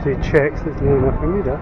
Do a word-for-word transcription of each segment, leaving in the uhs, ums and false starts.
say checks, that's near enough for me, that.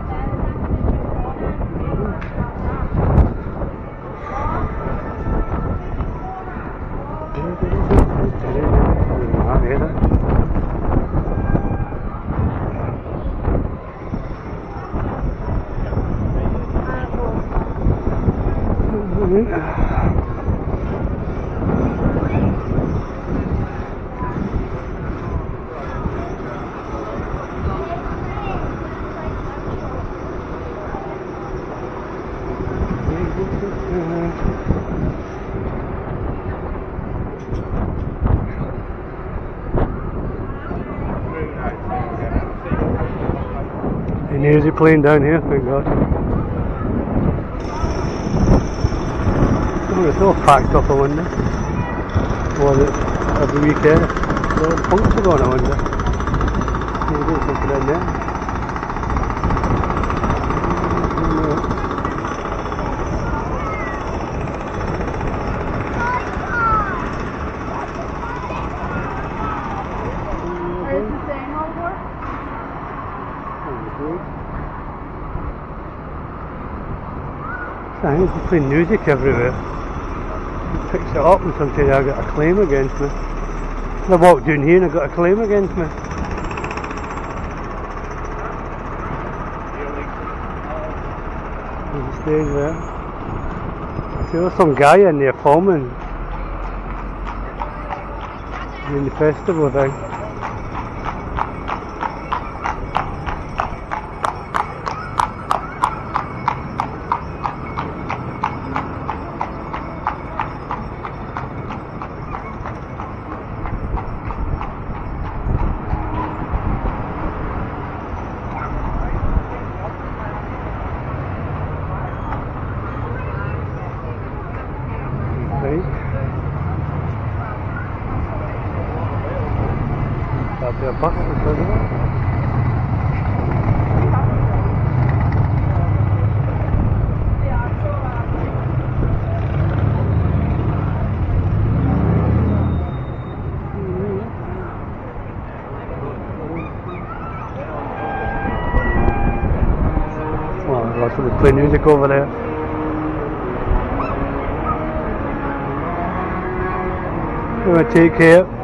An easy plane down here, thank God. Oh, it's all packed up, I wonder. Was it every weekend? There's a puncture going, I wonder. Maybe something in there. I think it's playing music everywhere. It picks it up and sometimes I got a claim against me. I walked down here and I got a claim against me. It stays there. See, there's some guy in there filming in the festival thing. That'll be a bus because of it. Well, there's lots of play music over there. We're going to take care.